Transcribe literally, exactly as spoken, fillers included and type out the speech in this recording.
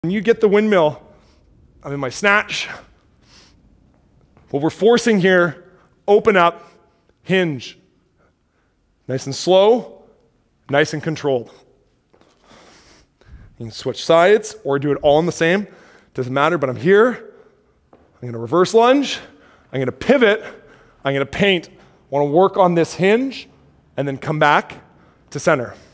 When you get the windmill, I'm in my snatch. What we're forcing here, open up, hinge. Nice and slow, nice and controlled. You can switch sides or do it all in the same. Doesn't matter, but I'm here. I'm gonna reverse lunge. I'm gonna pivot. I'm gonna paint. I wanna work on this hinge and then come back to center.